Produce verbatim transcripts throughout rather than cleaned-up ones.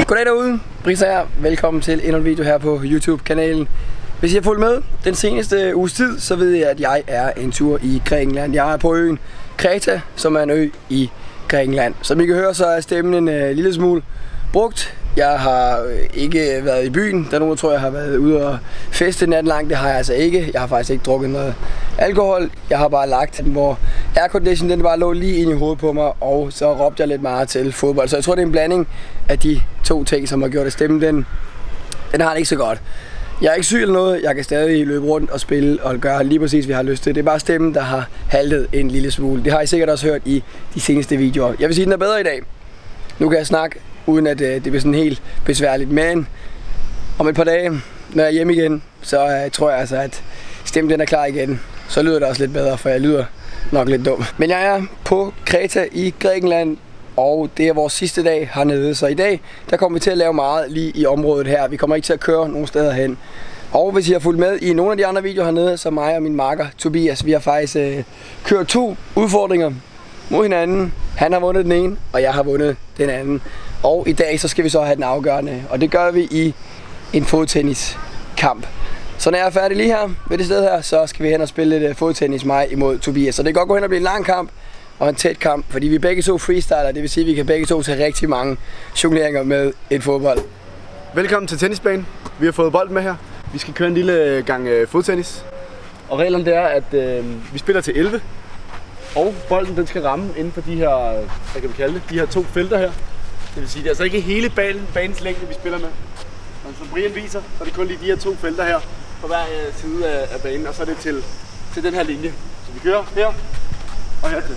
Goddag derude, Brisa her. Velkommen til endnu en video her på YouTube-kanalen. Hvis I har fulgt med den seneste uges tid, så ved jeg, at jeg er en tur i Grækenland. Jeg er på øen Kreta, som er en ø i Grækenland. Som I kan høre, så er stemmen en uh, lille smule brugt. Jeg har ikke været i byen. Der er nogen, der tror, jeg har været ude og feste natten lang. Det har jeg altså ikke. Jeg har faktisk ikke drukket noget alkohol. Jeg har bare lagt den, hvor aircondition den bare lå lige ind i hovedet på mig. Og så råbte jeg lidt meget til fodbold. Så jeg tror, det er en blanding af de to ting, som har gjort, at stemmen den, den har det ikke så godt. Jeg er ikke syg eller noget. Jeg kan stadig løbe rundt og spille og gøre lige præcis, hvad jeg har lyst til. Det er bare stemmen, der har haltet en lille smule. Det har I sikkert også hørt i de seneste videoer. Jeg vil sige, at den er bedre i dag. Nu kan jeg snakke, uden at øh, det bliver sådan helt besværligt. Men om et par dage, når jeg er hjemme igen, så øh, tror jeg altså, at stemmen den er klar igen. Så lyder det også lidt bedre, for jeg lyder nok lidt dum. Men jeg er på Kreta i Grækenland, og det er vores sidste dag hernede. Så i dag, der kommer vi til at lave meget lige i området her. Vi kommer ikke til at køre nogen steder hen. Og hvis I har fulgt med i nogle af de andre videoer hernede, så mig og min makker Tobias, vi har faktisk øh, kørt to udfordringer mod hinanden. Han har vundet den ene, og jeg har vundet den anden. Og i dag så skal vi så have den afgørende, og det gør vi i en fodtenniskamp. Så når jeg er færdig lige her ved det sted her, så skal vi hen og spille lidt fodtennis mig imod Tobias. Så det kan godt gå hen og blive en lang kamp og en tæt kamp, fordi vi er begge to freestyler. Det vil sige, at vi kan begge to tage rigtig mange jongleringer med et fodbold. Velkommen til tennisbanen. Vi har fået bold med her. Vi skal køre en lille gang øh, fodtennis. Og reglerne det er, at øh, vi spiller til elleve. Og bolden den skal ramme inden for de her, hvad kan vi kalde det, de her to felter her. Det vil sige, det er altså ikke hele banen, banens længde, vi spiller med. Men som Brian viser, så er det kun lige de her to felter her på hver side af, af banen, og så er det til, til den her linje. Så vi kører her og hertil.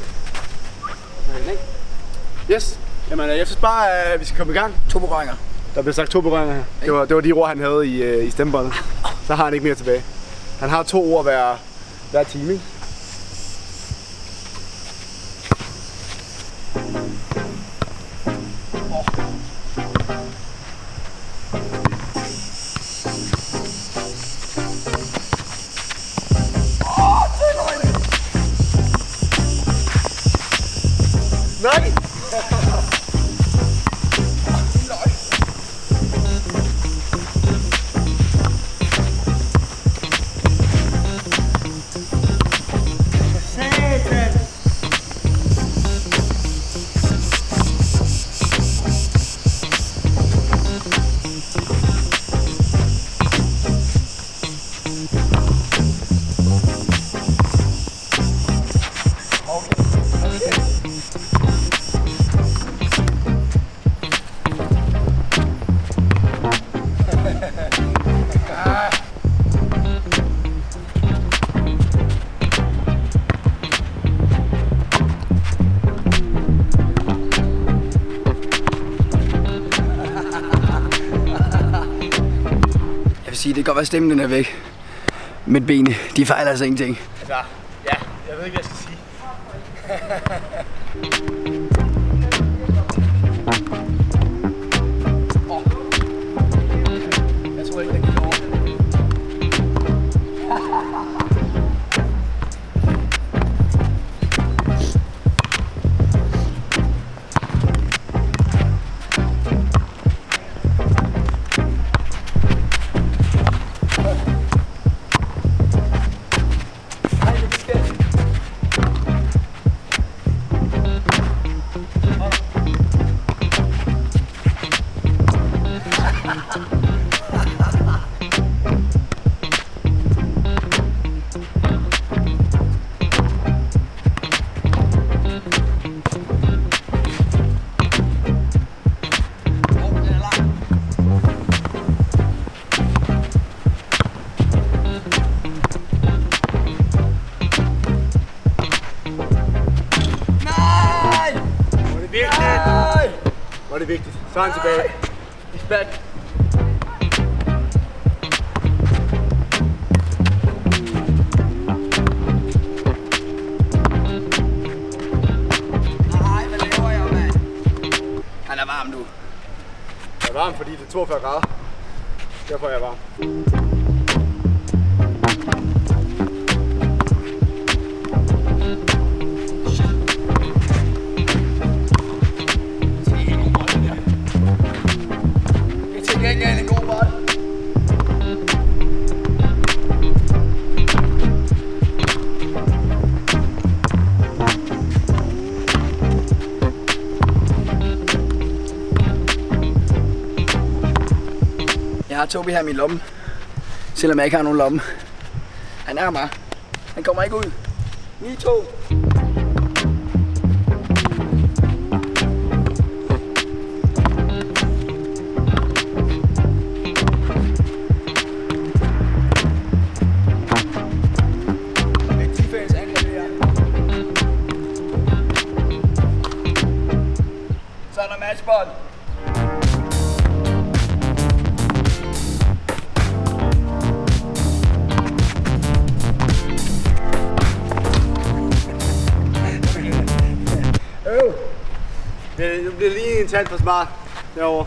Og så hen, ikke? Yes. Jamen, jeg synes bare, at vi skal komme i gang. To berøringer. Der bliver sagt to berøringer her. Det var, det var de ord, han havde i, i stemmebåndet. Så har han ikke mere tilbage. Han har to ord hver, hver time, ikke? Nej! Sige, det kan godt være, stemmen den er væk. Men benene, de fejler altså ingenting. Altså, ja, jeg ved ikke, hvad jeg skal sige. oh. Jeg tror ikke, det kan gå over. Hvor er det vigtigt. Så er han tilbage. He's back. Nej, hvad laver jeg, mand? Han er varm nu. Jeg er varm, fordi det er toogfyrre grader. Derfor er jeg varm. har Tobi her i min lomme. Selvom jeg ikke har nogen lomme. Han er mig. Han kommer ikke ud. ni to. Så er der matchbold. Øv! Det bliver lige en tand for smart derovre.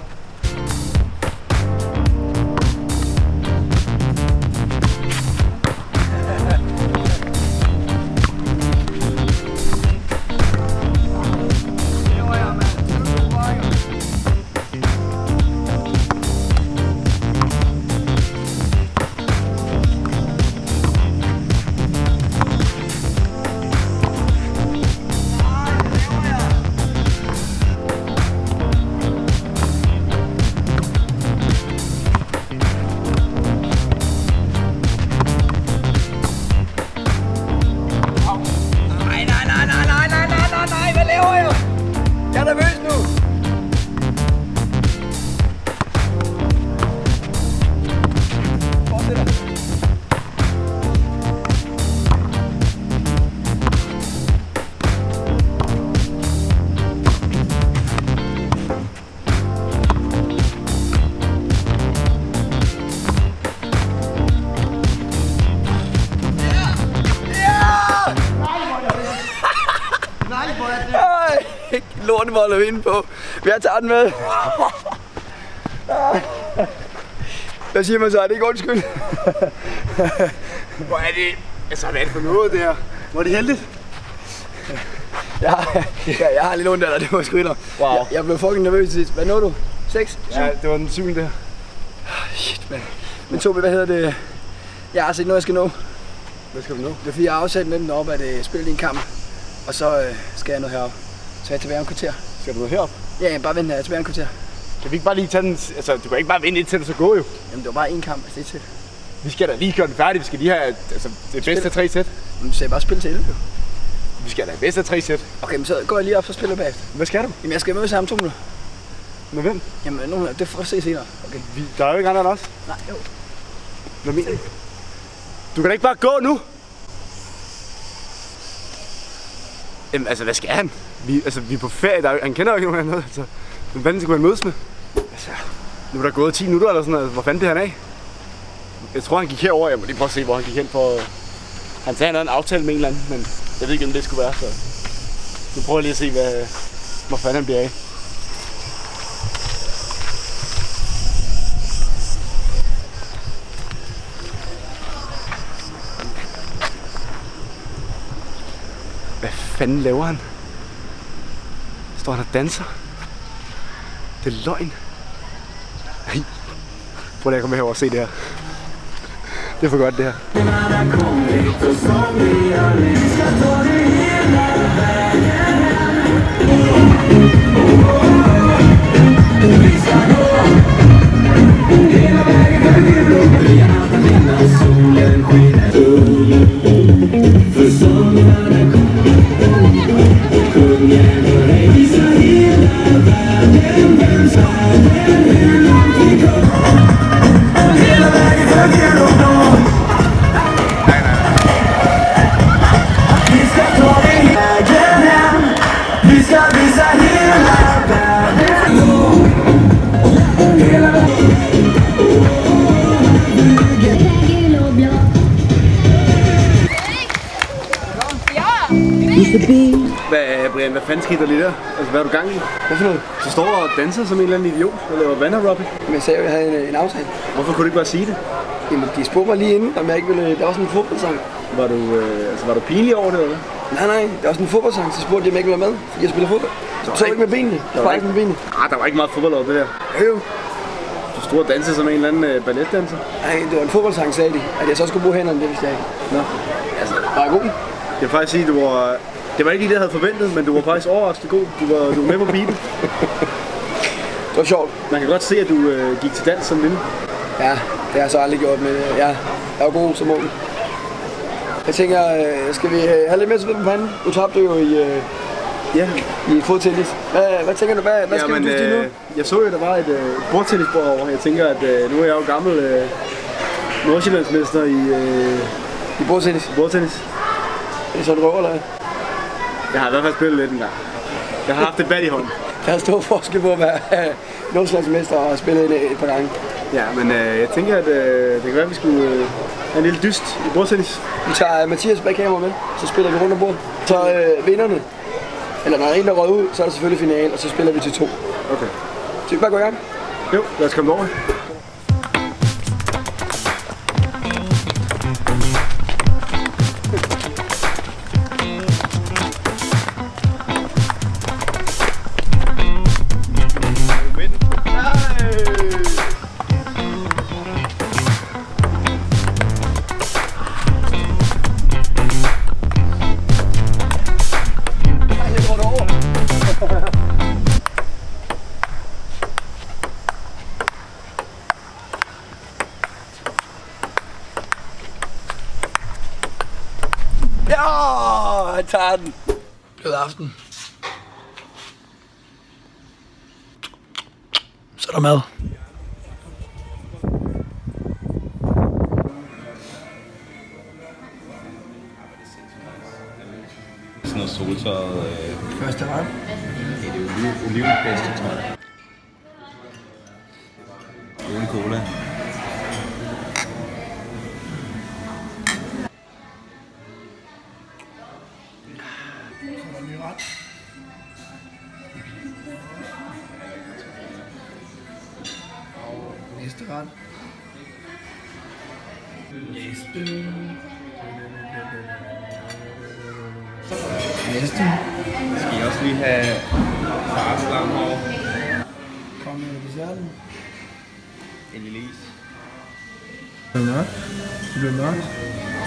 Lortebold er vi inde på. Vi har taget den med. Hvad siger man så? Er det ikke undskyld? Hvor er det? Altså, hvad er det for noget det her? Hvor er det heldigt? Ja, ja, jeg har lidt ondt af dig, det må jeg sgu indrømme. Wow. Jeg, jeg blev fucking nervøs sidst. Hvad nåede du? seks? Ja, det var den syvende der. Shit, man. Men Tobi, hvad hedder det? Jeg har set noget, jeg skal nå. Hvad skal du nå? Det er fordi, jeg har afsat med dem deroppe, at uh, spille en kamp. Og så uh, skal jeg noget heroppe. Så jeg er tilbage om kvarter. Skal du noget herop? Ja, jeg bare vente her. Jeg er tilbage om kvarter. Kan vi ikke bare lige tage den? Altså, du kan ikke bare vente indtil du så gå jo. Jamen, det var bare én kamp, altså det er til. Vi skal da lige køre den færdig. Vi skal lige have altså, det bedste af tre sæt. Men du sagde bare spille til elleve jo. Vi skal da have bedste af tre sæt. Okay, men så går jeg lige op og spiller bagefter. Hvad skal du? Jamen, jeg skal møde sammen to minutter. Med hvem? Jamen, nogen, det får vi se senere. Okay. Vi, der er jo ikke andre end os. Nej, jo. Hvad mener du? Du kan da ikke bare gå nu! Jamen, altså, hvad skal han? Vi, altså, vi er på ferie, der er, han kender jo ikke nogen andet. Altså, hvem fanden skal han mødes med? Altså, nu er der gået ti minutter eller sådan noget. Hvor fanden det han af? Jeg tror, han gik herover. Jeg må lige prøve at se, hvor han gik hen for... Han sagde, han havde en aftale med en eller anden, men jeg ved ikke, om det skulle være, så... Nu prøver jeg lige at se, hvad... hvor fanden han bliver af. Hvad fanden laver han? Står han og danser? Det er løgn. Nej. Prøv lige at komme herover og se det her. Det er for godt det her. Hvad, Brian, hvad fanden skete der lige der? Altså, hvad er du gang i? Hvad for noget? Så står og danser som en eller anden idiot, og laver vandaerobic. Men jeg sagde jo, at jeg havde en, en aftale. Hvorfor kunne du ikke bare sige det? Jamen, de spurgte mig lige inden, om jeg ikke ville... Der var sådan en fodboldsang. Var du, øh, altså, var du pinlig over det, eller hvad? Nej, nej, der var sådan en fodboldsang, så spurgte de, om jeg ikke ville være med, fordi jeg spiller fodbold. Så så ikke med benene. Der var ikke med benene. Ah, der var ikke meget fodbold over det der. Jo. Du stod og dansede som en eller anden øh, balletdanser. Nej, det var en fodboldsang, sagde de. At jeg så skulle bruge hænderne, det vidste jeg ikke. Nå. Altså, var jeg god? Jeg vil faktisk sige, at du var... Det var ikke lige det, jeg havde forventet, men du var faktisk overraskende god. Du var, du var med på beaten. Det var sjovt. Man kan godt se, at du øh, gik til dans som lille. Ja, det har jeg så aldrig gjort, men øh, ja, jeg er jo god som mål. Jeg tænker, øh, skal vi have lidt mere sved på panden? Du tabte jo i, øh, Ja. i fodtennis. Hvad, hvad tænker du, hvad, hvad skal Jamen, du dyste i nu? øh, jeg så jo, der var et øh, bordtennisbord over. Jeg tænker, at øh, nu er jeg jo gammel øh, nordsjællandsmester i, øh, I bordtennis? bordtennis. Er det sådan en røver, eller hvad? Jeg har i hvert fald spillet lidt en gang. Jeg har haft et bat i hånden. Der er stor forskel på at være øh, nordsjællandsmester og spille et, et par gange. Ja, men øh, jeg tænker, at øh, det kan være, at vi skulle øh, have en lille dyst i bordtennis. Vi tager uh, Mathias bag kamera med, så spiller vi rundt om bordet. Så øh, vinderne, eller når der er en, der røger ud, så er der selvfølgelig finale, og så spiller vi til to. Okay. Så vi bare gå i gang? Jo, lad os komme over. Ja, han tager den. God aften. Så er der mad. Sådan noget soltøjet. Øh, Første ret. det er jo olivenpesto, tror jeg. Uden cola. Næste ret. Næste. Næste. Skal I også lige have farslam over? Kom med desserten. En lille is. Det bliver mørkt. Det bliver mørkt. Jeg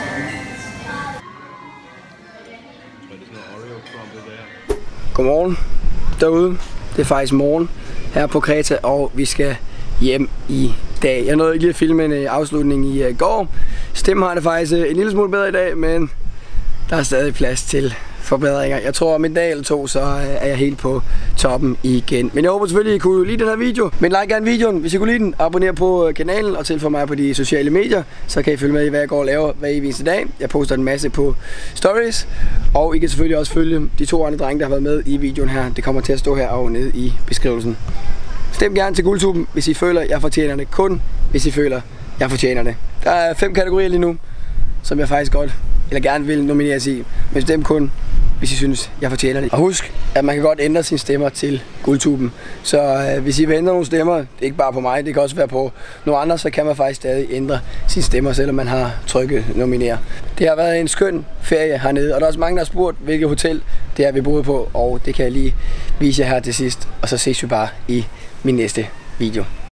tror, det er sådan noget Oreo crumble der. Godmorgen derude. Det er faktisk morgen her på Kreta, og vi skal hjem i dag. Jeg nåede ikke lige at filme en afslutning i går. Stemmen har det faktisk en lille smule bedre i dag, men der er stadig plads til forbedringer. Jeg tror om en dag eller to, så er jeg helt på toppen igen. Men jeg håber selvfølgelig, at I kunne lide den her video. Men like gerne videoen, hvis I kunne lide den. Abonner på kanalen og tilføj mig på de sociale medier. Så kan I følge med i, hvad jeg går og laver hver eneste dag. Jeg poster en masse på stories. Og I kan selvfølgelig også følge de to andre drenge, der har været med i videoen her. Det kommer til at stå her og nede i beskrivelsen. Stem gerne til Guldtuben, hvis I føler, at jeg fortjener det. Kun hvis I føler, at jeg fortjener det. Der er fem kategorier lige nu, som jeg faktisk godt eller gerne vil nomineres i. Men stem kun, hvis I synes, jeg fortjener det. Og husk, at man kan godt ændre sine stemmer til Guldtuben. Så øh, hvis I vil ændre nogle stemmer, det er ikke bare på mig, det kan også være på nogle andre, så kan man faktisk stadig ændre sine stemmer, selvom man har trykket nominere. Det har været en skøn ferie hernede, og der er også mange, der har spurgt, hvilket hotel det er, vi boede på, og det kan jeg lige vise jer her til sidst. Og så ses vi bare i min næste video.